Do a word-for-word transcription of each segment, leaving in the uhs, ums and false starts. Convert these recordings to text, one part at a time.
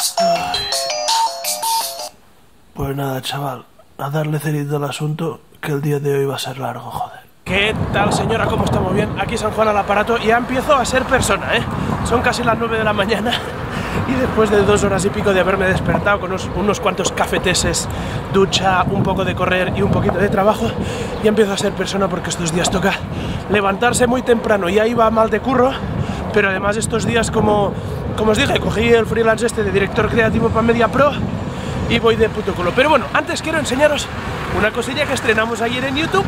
Pues nada, chaval, a darle cerito al asunto, que el día de hoy va a ser largo, joder. ¿Qué tal, señora? ¿Cómo estamos? Bien, aquí San Juan al aparato. Ya empiezo a ser persona, ¿eh? Son casi las nueve de la mañana y después de dos horas y pico de haberme despertado con unos, unos cuantos cafeteses, ducha, un poco de correr y un poquito de trabajo, ya empiezo a ser persona porque estos días toca levantarse muy temprano. Ya iba mal de curro, pero además estos días, como, como os dije, cogí el freelance este de director creativo para Media Pro y voy de puto culo. Pero bueno, antes quiero enseñaros una cosilla que estrenamos ayer en YouTube.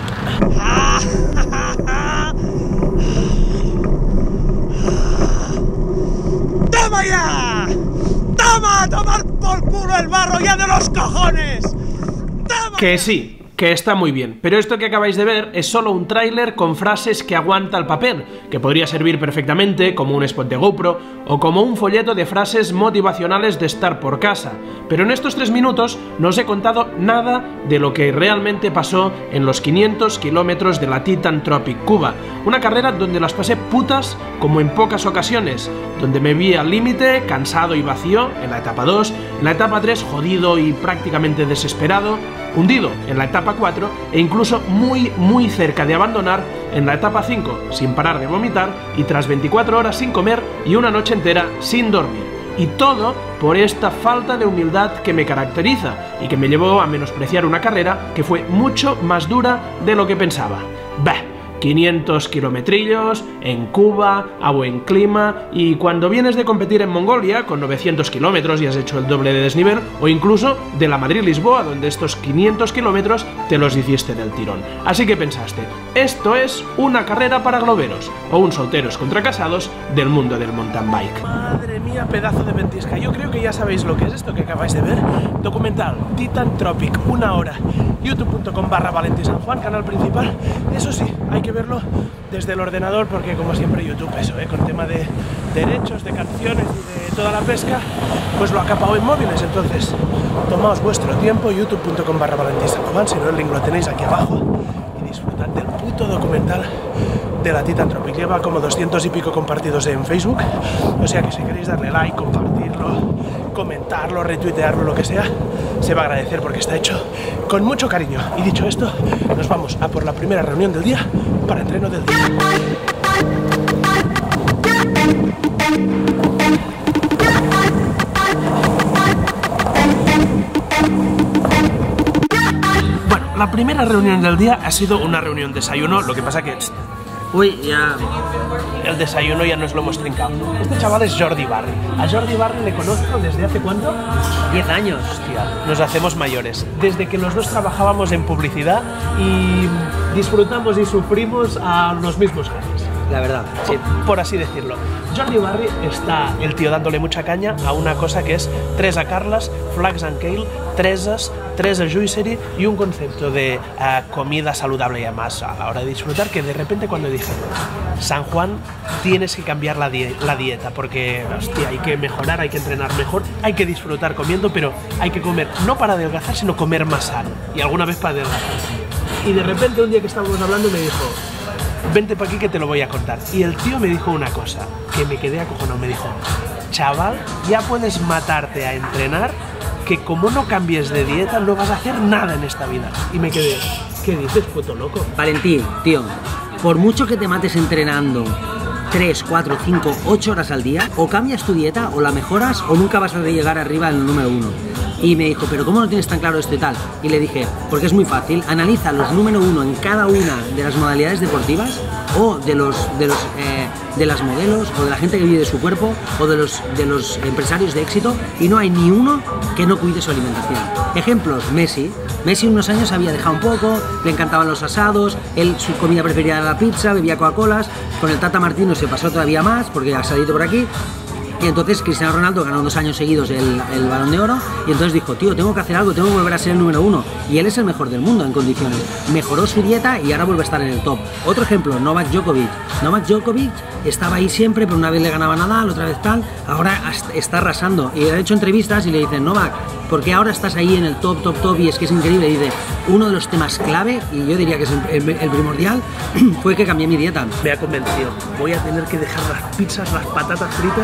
¡Toma ya! ¡Toma a tomar por culo el barro ya de los cojones! ¡Toma! Que sí, que está muy bien, pero esto que acabáis de ver es solo un tráiler con frases que aguanta el papel, que podría servir perfectamente como un spot de GoPro o como un folleto de frases motivacionales de estar por casa. Pero en estos tres minutos no os he contado nada de lo que realmente pasó en los quinientos kilómetros de la Titan Tropic Cuba, una carrera donde las pasé putas como en pocas ocasiones, donde me vi al límite, cansado y vacío en la etapa dos, en la etapa tres jodido y prácticamente desesperado, hundido en la etapa cuatro e incluso muy muy cerca de abandonar en la etapa cinco sin parar de vomitar y tras veinticuatro horas sin comer y una noche entera sin dormir. Y todo por esta falta de humildad que me caracteriza y que me llevó a menospreciar una carrera que fue mucho más dura de lo que pensaba. Bah, quinientos kilometrillos, en Cuba, a buen clima, y cuando vienes de competir en Mongolia con novecientos kilómetros y has hecho el doble de desnivel, o incluso de la Madrid-Lisboa, donde estos quinientos kilómetros te los hiciste del tirón. Así que pensaste, esto es una carrera para globeros, o un solteros contra casados del mundo del mountain bike. Madre mía, pedazo de ventisca. Yo creo que ya sabéis lo que es esto que acabáis de ver. Documental, Titan Tropic, una hora. youtube punto com barra Valentí San Juan, canal principal. Eso sí, hay que verlo desde el ordenador porque, como siempre, YouTube, eso, ¿eh? Con tema de derechos, de canciones y de toda la pesca, pues lo ha capado en móviles. Entonces, tomaos vuestro tiempo, youtube punto com barra Valentí San Juan, si no el link lo tenéis aquí abajo, y disfrutad del puto documental de la Titan Tropic. Lleva como doscientos y pico compartidos en Facebook, o sea que si queréis darle like, compartirlo, comentarlo, retuitearlo, lo que sea, se va a agradecer porque está hecho con mucho cariño. Y dicho esto, nos vamos a por la primera reunión del día para entreno del día. Bueno, la primera reunión del día ha sido una reunión desayuno, lo que pasa que... Uy, ya... El desayuno ya nos lo hemos trincado. Este chaval es Jordi Barri. A Jordi Barri le conozco desde hace ¿cuánto? diez años. Hostia, nos hacemos mayores. Desde que los dos trabajábamos en publicidad y disfrutamos y sufrimos a los mismos jefes. La verdad, sí. Por, por así decirlo. Jordi Barri está el tío dándole mucha caña a una cosa que es tres a Carlas, Flags and Kale, tresas, tres a Juicery y un concepto de uh, comida saludable y además a la hora de disfrutar, que de repente cuando dije San Juan, tienes que cambiar la, die la dieta porque, hostia, hay que mejorar, hay que entrenar mejor, hay que disfrutar comiendo, pero hay que comer no para adelgazar, sino comer más sano y alguna vez para adelgazar. Y de repente un día que estábamos hablando me dijo, vente para aquí que te lo voy a contar. Y el tío me dijo una cosa que me quedé acojonado, me dijo, chaval, ya puedes matarte a entrenar, que como no cambies de dieta no vas a hacer nada en esta vida. Y me quedé, ¿qué dices, puto loco? Valentín, tío, por mucho que te mates entrenando tres, cuatro, cinco, ocho horas al día, o cambias tu dieta, o la mejoras, o nunca vas a llegar arriba en el número uno. Y me dijo, ¿pero cómo no tienes tan claro esto y tal? Y le dije, porque es muy fácil, analiza los número uno en cada una de las modalidades deportivas, o de los de los eh, de las modelos, o de la gente que vive de su cuerpo, o de los de los empresarios de éxito, y no hay ni uno que no cuide su alimentación. Ejemplos, Messi. Messi unos años había dejado un poco, le encantaban los asados, él su comida preferida era la pizza, bebía Coca-Colas, con el Tata Martino se pasó todavía más, porque ha salido por aquí. Y entonces Cristiano Ronaldo ganó dos años seguidos el, el Balón de Oro y entonces dijo, tío, tengo que hacer algo, tengo que volver a ser el número uno. Y él es el mejor del mundo en condiciones. Mejoró su dieta y ahora vuelve a estar en el top. Otro ejemplo, Novak Djokovic. Novak Djokovic estaba ahí siempre, pero una vez le ganaba Nadal, otra vez tal. Ahora está arrasando. Y ha hecho entrevistas y le dicen, Novak, ¿por qué ahora estás ahí en el top, top, top? Y es que es increíble. Y dice, uno de los temas clave, y yo diría que es el, el, el primordial, fue que cambié mi dieta. Me ha convencido. Voy a tener que dejar las pizzas, las patatas fritas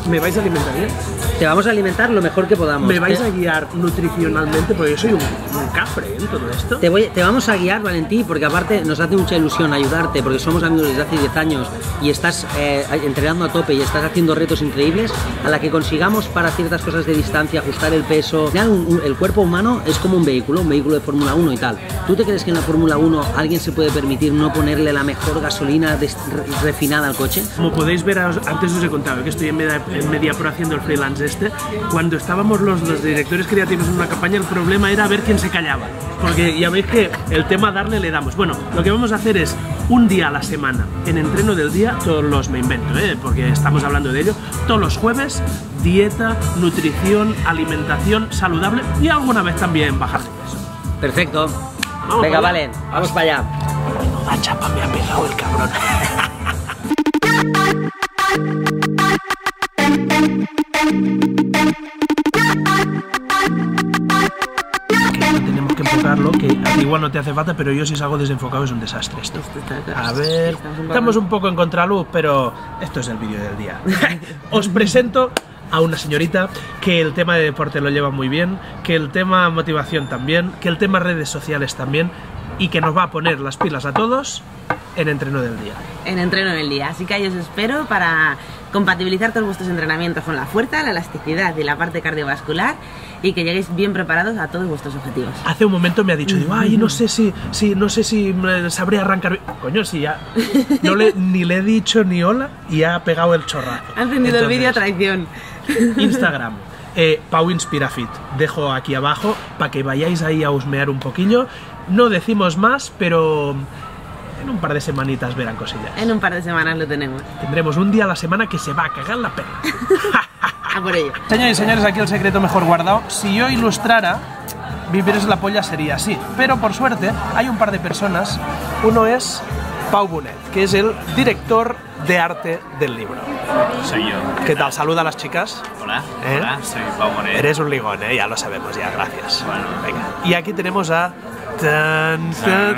¿Me vais a alimentar bien? Te vamos a alimentar lo mejor que podamos. ¿Me vais te... a guiar nutricionalmente? Porque yo soy un, un cafre en todo esto. Te, voy, te vamos a guiar, Valentí, porque aparte nos hace mucha ilusión ayudarte, porque somos amigos desde hace diez años y estás eh, entrenando a tope y estás haciendo retos increíbles, a la que consigamos para ciertas cosas de distancia, ajustar el peso. Un, un, el cuerpo humano es como un vehículo, un vehículo de Fórmula uno y tal. ¿Tú te crees que en la Fórmula uno alguien se puede permitir no ponerle la mejor gasolina de, re, refinada al coche? Como podéis ver, antes os he contado que estoy en Media, en Mediapro haciendo el freelance este. Cuando estábamos los, los directores creativos en una campaña, el problema era ver quién se callaba, porque ya veis que el tema darle le damos. Bueno, lo que vamos a hacer es un día a la semana en entreno del día, todos los me invento, ¿eh? Porque estamos hablando de ello, todos los jueves, dieta, nutrición, alimentación saludable y alguna vez también bajar de peso. Perfecto. Vamos. Venga, vale, vamos para allá. La chapa me ha pegado el cabrón. Tenemos que enfocarlo, que igual no te hace falta, pero yo si salgo desenfocado es un desastre esto. A ver, estamos un poco en contraluz, pero esto es el vídeo del día. Os presento a una señorita que el tema de deporte lo lleva muy bien, que el tema motivación también, que el tema redes sociales también, y que nos va a poner las pilas a todos en entreno del día. En entreno del día, así que ahí os espero para compatibilizar todos vuestros entrenamientos con la fuerza, la elasticidad y la parte cardiovascular y que lleguéis bien preparados a todos vuestros objetivos. Hace un momento me ha dicho, digo, ay, no sé si, si, no sé si sabré arrancar. Coño, si ya no le, ni le he dicho ni hola y ha pegado el chorrazo. Ha encendido el vídeo a traición. Instagram, eh, Pau Inspirafit, dejo aquí abajo para que vayáis ahí a husmear un poquillo. No decimos más, pero en un par de semanitas verán cosillas. En un par de semanas lo tenemos. Tendremos un día a la semana que se va a cagar la pena. A por ello. Señores y señores, aquí el secreto mejor guardado. Si yo ilustrara, Viviros la polla sería así. Pero por suerte hay un par de personas. Uno es Pau Bonet, que es el director de arte del libro. Soy yo. ¿Qué tal? Saluda a las chicas. Hola, ¿Eh? hola, soy Pau Bonet. Eres un ligón, ¿eh? Ya lo sabemos, ya, gracias. Bueno. Venga. Y aquí tenemos a... Tan, tan,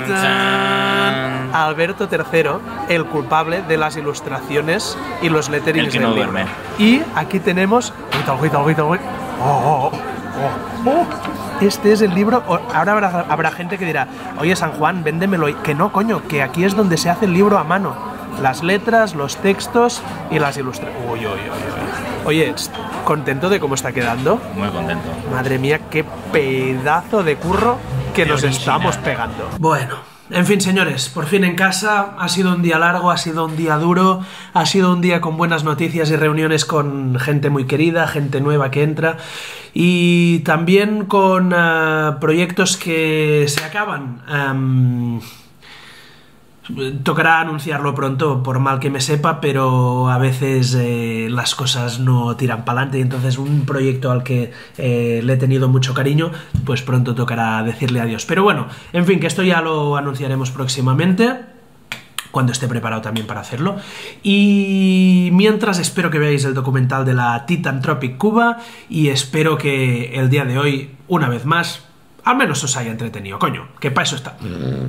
tan, Alberto tercero, el culpable de las ilustraciones y los letterings El que del no libro. duerme. Y aquí tenemos... Oh, oh, oh, oh, oh. Este es el libro. Ahora habrá, habrá gente que dirá, oye, San Juan, véndemelo. Que no, coño, que aquí es donde se hace el libro a mano. Las letras, los textos y las ilustraciones. Uy, uy, uy, uy. Oye, ¿contento de cómo está quedando? Muy contento. Madre mía, qué pedazo de curro que Qué nos original. estamos pegando. Bueno, en fin, señores, por fin en casa. Ha sido un día largo, ha sido un día duro, ha sido un día con buenas noticias y reuniones con gente muy querida, gente nueva que entra y también con uh, proyectos que se acaban. Um, Tocará anunciarlo pronto, por mal que me sepa, pero a veces eh, las cosas no tiran para adelante y entonces un proyecto al que eh, le he tenido mucho cariño, pues pronto tocará decirle adiós. Pero bueno, en fin, que esto ya lo anunciaremos próximamente, cuando esté preparado también para hacerlo. Y mientras espero que veáis el documental de la Titan Tropic Cuba y espero que el día de hoy, una vez más, al menos os haya entretenido. Coño, que para eso está.